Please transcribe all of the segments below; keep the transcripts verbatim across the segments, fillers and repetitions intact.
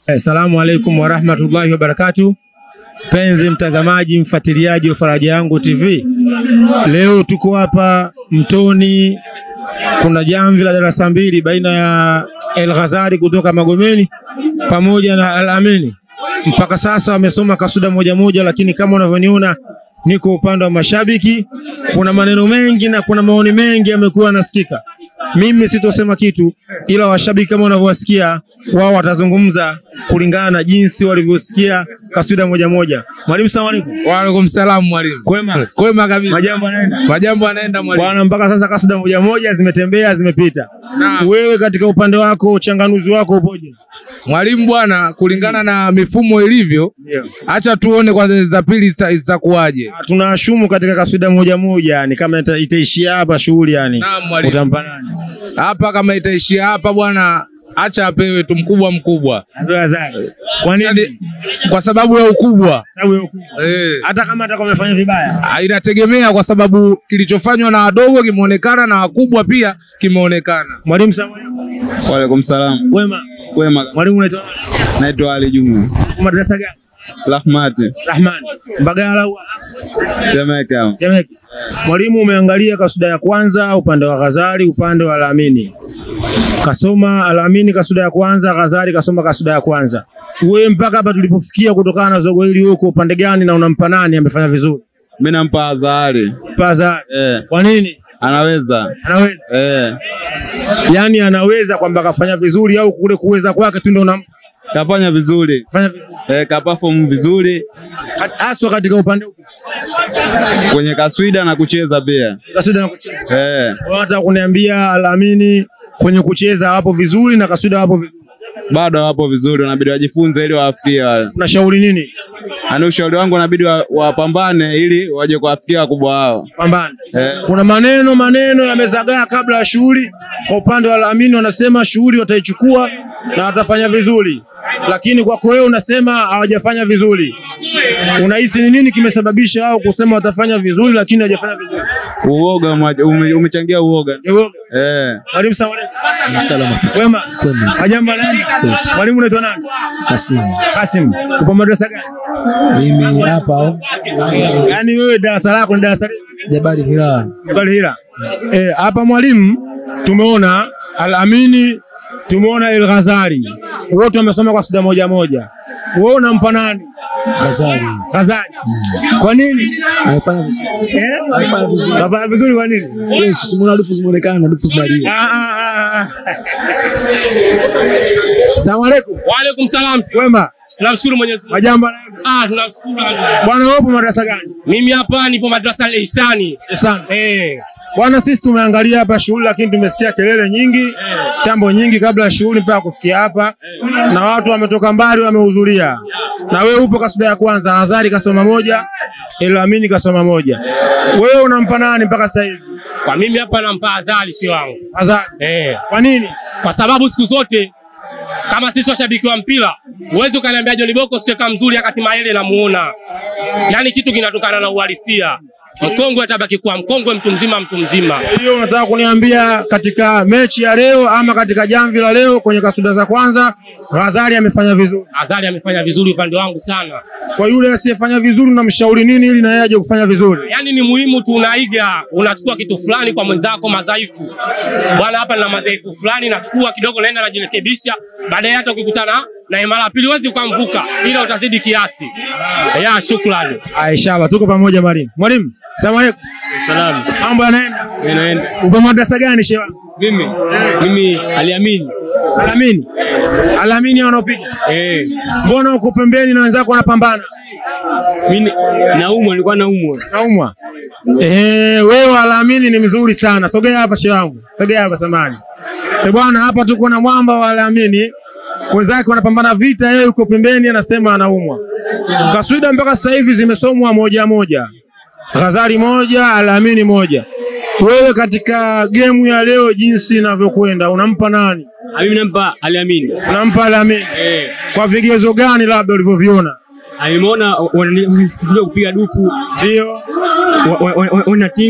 Assalamu alaikum wa rahmatullahi wa barakatuh. Penzi mtazamaji, mfuatiliaji wa Faraja Yangu T V. Leo tuko hapa Mtoni, kuna jamvi la darasa mbili baina ya El Ghazzal kutoka Magomeni pamoja na Al Amin. Mpaka sasa wamesoma Qaswida Moja Moja, lakini kama unavyoniona niko upande wa mashabiki. Kuna maneno mengi na kuna maoni mengi yamekuwa yanasikika. Mimi sitosema kitu, ila washabiki kama unavyowasikia wao watazungumza kulingana na jinsi walivyosikia Qaswida Moja Moja. Mwalimu, salamu alaykum. Wa alaykum salaam mwalimu. Kwema? Kwema kabisa. Majambo yanaenda? Majambo yanaenda mwalimu. Bwana, mpaka sasa Qaswida Moja Moja zimetembea, zimepita. Nah. Wewe katika upande wako, uchanganuzi wako upoje? Mwalimu bwana, kulingana na mifumo ilivyo, yeah. Acha tuone kwanza za pili zitakuaje. Tunashumu katika Qaswida Moja Moja ni kama itaishia hapa shughuli yani. Utampa nani? Hapa kama itaishia hapa bwana, acha apewe tu mkubwa mkubwa. Ghazzal. Kwa nini? Kwa sababu ya ukubwa. Sababu ya ukubwa. Eh. Hata kama atakuwa amefanya vibaya. Inategemea kwa sababu kilichofanywa na wadogo kimeonekana na wakubwa pia kimeonekana. Mwalimu, salamu alaykum. Wa alaykum salaam. Wema. Wema. Mwalimu unaitwa? Naitwa Ali Juma. Madrasa gani? Rahmati. Rahman. Mbagala au Jamaica. Jamaica. Mwalimu, umeangalia Qaswida ya kwanza upande wa Ghazzal, upande wa Al Amin. Kasoma Al Amin Qaswida ya kwanza, Ghazzal kasoma Qaswida ya kwanza. Wewe mpaka hapa tulipofikia kutokana na zogo hili huko upande gani na unampa nani amefanya vizuri? Mimi nampa Ghazzal. Ghazzal. Eh. Kwa nini? Anaweza. Anaweza. Eh. Yaani anaweza kwamba kafanya vizuri au kule kuweza kwake tu ndio unam kafanya vizuri. Fanya vizuri. Eh, ka perform vizuri. Haswa katika upande upi? Kwenye Qaswida na kucheza pia. Qaswida na kucheza. Eh. Unataka kuniambia Al Amin kwenye kucheza hapo vizuri na Qaswida hapo vizuri? Bado hapo vizuri, wanabidi wajifunze ili wafikie wale. Unashauri nini? Ana ushauri wangu wanabidi wapambane wa ili waje kuwafikia wakubwa wao. Pambane. Eh. Kuna maneno maneno yamezagaa kabla ya shughuli. Kwa upande wa Al Amin wanasema shughuli wataichukua na watafanya vizuri. Lakini kwako wewe unasema hawajafanya vizuri. Unahisi ni nini kimesababisha hao kusema watafanya vizuri lakini hawajafanya vizuri? Uoga, umechangia uoga. Uoga. Eh. Mwalimu, salamu alaykum. Salama. Wema. Kwema. Majambo nani? Mwalimu unaitwa nani? Kasim. Kasim. Upo madrasa gani? Mimi hapa. Yaani wewe darasa lako ni darasa Jabali Hira. Jabali Hira. Eh, hapa mwalimu tumeona Al Amin, tumeona El Ghazzal. Wote wamesoma Qaswida Moja Moja. Wewe unampa nani? Ghazzal. Ghazzal. Mm. Kwa nini? Anafanya vizuri. Eh? Anafanya vizuri. Anafanya vizuri kwa nini? Yes, simuona dufu zimeonekana na dufu zinalia. Ah ah ah. Asalamu alaykum. Wa alaykum salaam. Wema. Tunamshukuru Mwenyezi Mungu. Majambo. Ah, tunamshukuru. Bwana, wewe upo madrasa gani? Mimi hapa nipo madrasa Al Ihsani. Ihsani. Eh. Bwana, sisi tumeangalia hapa shughuli lakini tumesikia kelele nyingi, tambo nyingi kabla ya shughuli mpaka kufikia hapa. Na watu wametoka mbali wamehudhuria. Na wewe upo Qaswida ya kwanza, Ghazzal kasoma moja, Al Amin kasoma moja. Wewe unampa nani mpaka sasa hivi? Kwa mimi hapa nampa Ghazzal, si wangu. Ghazzal. Eh. Kwa nini? Kwa sababu siku zote kama sisi washabiki wa mpira, uweze ukaniambia John Boko steka mzuri wakati Maele namuona. Yaani kitu kinatokana na uhalisia. Mkongwe atabaki kuwa mkongwe, mtu mzima mtu mzima. Hiyo unataka kuniambia katika mechi ya leo ama katika jamvi la leo kwenye Qaswida za kwanza Ghazzal amefanya vizuri? Ghazzal amefanya vizuri upande wangu sana. Kwa yule asiyefanya vizuri unamshauri nini ili na yeye aje kufanya vizuri? Yaani ni muhimu tu unaiga, unachukua kitu fulani kwa mwenzako madhaifu. Bwana, hapa nina madhaifu fulani, nachukua kidogo naenda najirekebisha, baadaye hata ukikutana na mara pili uwezi ukamvuka ila utazidi kiasi. Ya, shukrani. Inshallah tuko pamoja mwalimu. Mwalimu, salamu alaykum. Salamu. Mambo yanaenda? Yanaenda. Upo madrasa gani shewa? Mimi. Mimi Al Amin. Al Amin. Al Amin wanaopiga. Eh. Mbona uko pembeni na wenzako wanapambana? Mimi naumwa, nilikuwa naumwa. Naumwa. Eh, wewe Al Amin ni mzuri sana. Sogea hapa shewa wangu. Sogea hapa samani. Eh bwana, hapa tuko na mwamba wa Al Amin. Wenzake wanapambana vita, yeye yuko pembeni anasema anaumwa. Qaswida mpaka sasa hivi zimesomwa moja moja. Ghazzal moja, Al Amin moja. Wewe katika game ya leo jinsi inavyokwenda unampa nani? Mimi nampa Al Amin. Unampa Al Amin? Eh. Kwa vigezo gani labda ulivyoviona? Alimuona wanakuja kupiga dufu. Ndio. Wanatinga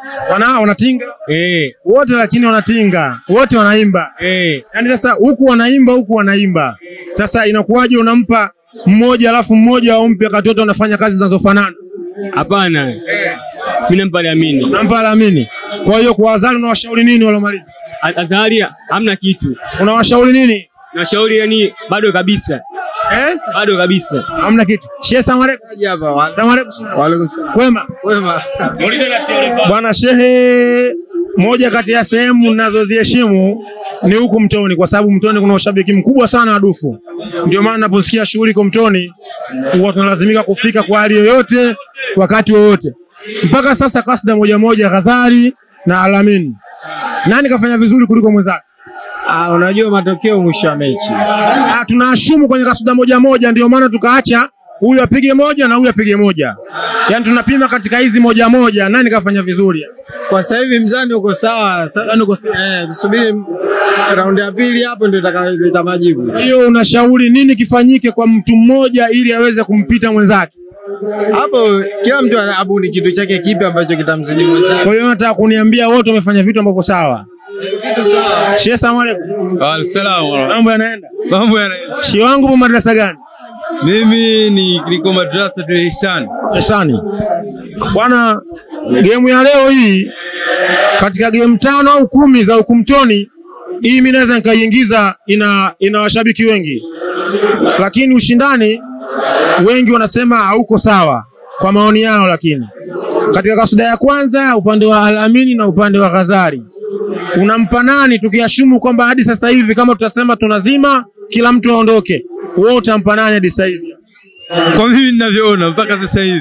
Wana wanatinga? Eh. Wote lakini wanatinga. Wote wanaimba. Eh. Yaani sasa huku wanaimba huku wanaimba. Sasa inakuwaje unampa mmoja alafu mmoja umpe katoto anafanya kazi zinazofanana? Hapana. Eh. Mimi nampa Al Amin. Nampa Al Amin. Kwa hiyo kwa Ghazzal unawashauri nini waliomaliza? Ghazzal hamna kitu. Unawashauri nini? Nawashauri yani bado kabisa. Eh? Bado kabisa. Hamna kitu. Shehe, salamu alaykum. Hapa. Salamu alaykum. Wa alaykum salaam. Kwema? Wema. Muulize na shehe. Bwana Shehe, moja kati ya sehemu ninazoziheshimu ni huku Mtoni, kwa sababu Mtoni kuna ushabiki mkubwa sana wa dufu. Ndio maana naposikia shughuli kwa Mtoni huwa tunalazimika kufika kwa hali yoyote wakati wowote. Mpaka sasa Qaswida Moja Moja, Ghazzal na Al Amin, nani kafanya vizuri kuliko mwenzake? Ah, unajua matokeo mwisho wa mechi. Ah, tunaashumu kwenye Qaswida Moja Moja, ndio maana tukaacha huyu apige moja na huyu apige moja. Yaani tunapima katika hizi moja moja nani kafanya vizuri. Kwa sasa hivi mzani uko sawa. Sasa uko sawa. Eh, tusubiri raundi ya pili hapo ndio itakayoleta majibu. Hiyo unashauri nini kifanyike kwa mtu mmoja ili aweze kumpita mwenzake? Hapo kila mtu anabuni kitu chake kipi ambacho kitamzidi mwenzake. Kwa hiyo nataka kuniambia wote wamefanya vitu ambavyo sawa. Vitu sawa. Shehe, salamu alaykum. Wa alaykum salaam. Mambo yanaenda? Mambo yanaenda. Shehe wangu kwa madrasa gani? Mimi ni niko madrasa ya Ihsan. Ihsani. Bwana, game ya leo hii katika game tano au kumi za Mtoni, hii mimi naweza nikaiingiza, ina ina washabiki wengi. Lakini ushindani wengi wanasema hauko sawa kwa maoni yao, lakini katika Qaswida ya kwanza upande wa Al Amin na upande wa Ghazzal, unampa nani tukiashumu kwamba hadi sasa hivi kama tutasema tunazima kila mtu aondoke, wewe utampa nani hadi sasa hivi? Kwa mimi ninavyoona mpaka sasa hivi,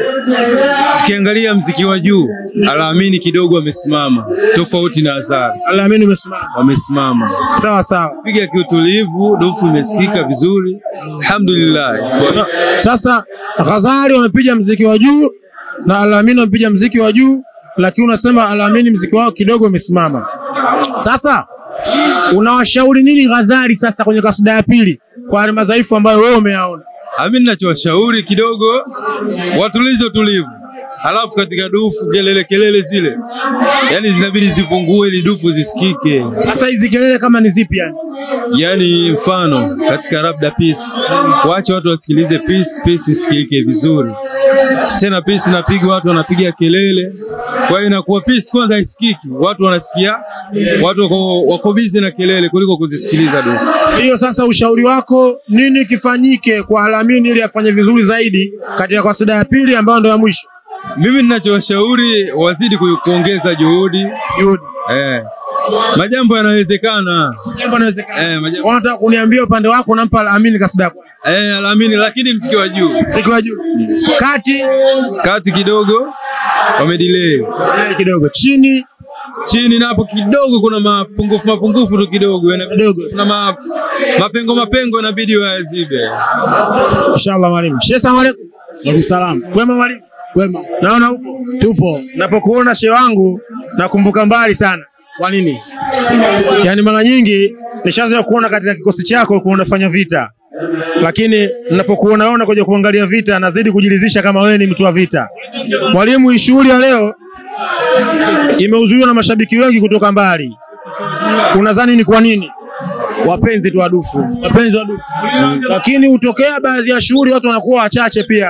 tukiangalia mziki wa juu, Al Amin kidogo amesimama tofauti na Ghazzal. Al Amin amesimama. Wamesimama. Sawa sawa. Piga kiutulivu, dofu imesikika vizuri. Alhamdulillah. Sasa Ghazzal wamepiga mziki wa juu na Al Amin wamepiga mziki wa juu, lakini unasema Al Amin mziki wao kidogo umesimama. Sasa unawashauri nini Ghazzal sasa kwenye Qaswida ya pili kwa madhaifu ambayo wewe umeyaona? Mimi ninachowashauri kidogo watulize utulivu. Halafu katika dufu kelele kelele zile, yani zinabidi zipungue ili dufu zisikike. Sasa hizi kelele kama ni zipi yani? Yani mfano katika labda peace, waache watu wasikilize peace, peace isikike vizuri. Tena peace inapiga watu wanapiga kelele, kwa hiyo inakuwa peace kwanza isikiki, watu wanasikia, watu wako wako busy na kelele kuliko kuzisikiliza dufu. Hiyo sasa ushauri wako nini kifanyike kwa Al Amin ili afanye vizuri zaidi katika Qaswida ya pili ambayo ndio ya mwisho? Mimi ninachowashauri wazidi kuongeza juhudi. Juhudi. Eh. Majambo yanawezekana. Majambo yanawezekana. Eh, majambo. Wanataka kuniambia upande wako nampa Al Amin Qaswida yako. Eh, Al Amin lakini mziki wa juu. Mziki wa juu. Kati kati kidogo wamedelay. Eh, kidogo. Chini chini napo kidogo kuna mapungufu mapungufu tu kidogo, yana kidogo. Kuna ma, mapengo mapengo inabidi wazibe. Inshallah mwalimu. Shehe, salamu alaykum. Wa salam. Kwema mwalimu? Kwema. Naona huko. Tupo. Napokuona shehe wangu nakumbuka mbali sana. Kwa nini? Yaani mara nyingi nishaanza kuona katika kikosi chako kuona fanya vita. Lakini ninapokuona ona kuja kuangalia vita nazidi kujiridhisha kama wewe ni mtu wa vita. Mwalimu, hii shughuli ya leo imehudhuriwa na mashabiki wengi kutoka mbali. Unadhani ni kwa nini? Wapenzi tu wadufu. Wapenzi wadufu. Mm. Lakini utokea baadhi ya shughuli watu wanakuwa wachache pia.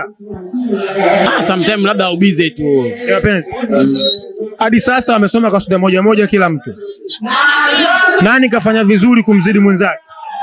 Ah, sometimes labda ubize tu. Ya wapenzi. Mm. Hadi sasa wamesoma Qaswida moja moja kila mtu. Nani kafanya vizuri kumzidi mwenzake?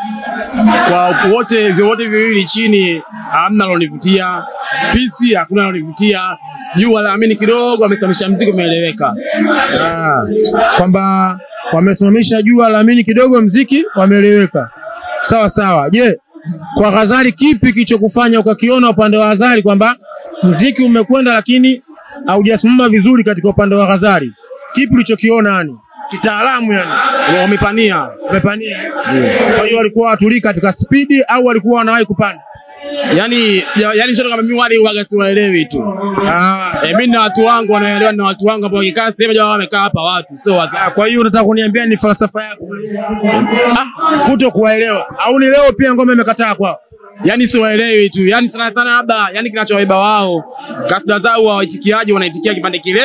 Kwa wote vyote viwili chini hamna lonivutia. Peace hakuna lonivutia. Juu Al Amin kidogo amesimamisha mziki umeeleweka. Ah, kwamba wamesimamisha juu Al Amin kidogo mziki wameeleweka. Sawa sawa. Je, kwa Ghazzal kipi kilichokufanya ukakiona upande wa Ghazzal kwamba mziki umekwenda lakini haujasimama vizuri katika upande wa Ghazzal? Kipi ulichokiona yani? Kitaalamu yani. Wamepania. Wamepania. Kwa hiyo walikuwa watulii katika spidi au walikuwa wanawahi kupanda? Yaani sija yaani sio kama mimi wale waga siwaelewi tu. Ah, eh, mimi na watu wangu wanaelewa na watu wangu ambao wakikaa sehemu jamaa wamekaa hapa watu sio waza. Ah, kwa hiyo unataka kuniambia ni falsafa yako? Ah, kuto kuwaelewa. Au ni leo pia ngome imekataa kwao? Yaani siwaelewi tu. Yaani sana sana labda yani kinachowaiba wao Qaswida zao waitikiaji wanaitikia kipande kirefu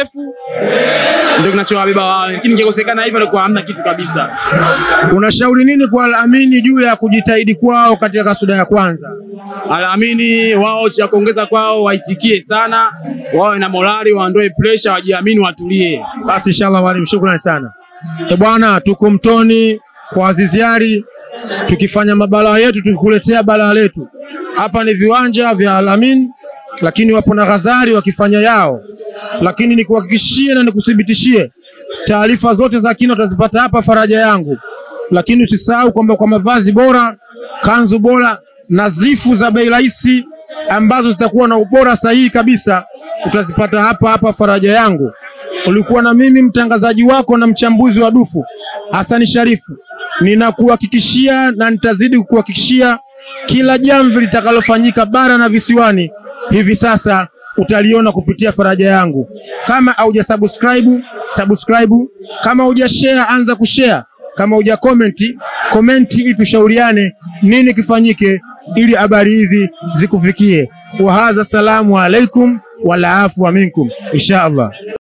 ndio kinachowabeba wao, lakini ingekosekana hivyo kwa hamna kitu kabisa. Unashauri nini kwa Al Amin juu ya kujitahidi kwao katika kasuda ya kwanza? Al Amin wao cha kuongeza kwao waitikie sana, wawe na morali, waondoe pressure, wajiamini, watulie. Basi inshallah mwalimu, shukrani sana. E bwana, tuko Mtoni kwa Aziziari tukifanya mabalaa yetu, tukikuletea balaa letu. Hapa ni viwanja vya Al Amin, lakini wapo na Ghazzal wakifanya yao. Lakini nikuhakikishie na nikuthibitishie taarifa zote za kina utazipata hapa Faraja Yangu. Lakini usisahau kwamba kwa mavazi bora, kanzu bora, nadhifu za bei rahisi ambazo zitakuwa na ubora sahihi kabisa utazipata hapa hapa Faraja Yangu. Ulikuwa na mimi mtangazaji wako na mchambuzi wa dufu Hassan Sharifu. Ninakuhakikishia na nitazidi kukuhakikishia kila jambo litakalofanyika bara na visiwani hivi sasa utaliona kupitia Faraja Yangu. Kama hauja subscribe, subscribe. Kama hauja share, anza kushare. Kama hauja comment, comment ili tushauriane nini kifanyike ili habari hizi zikufikie. Wa hadha, salamu alaikum wala afwa minkum inshallah.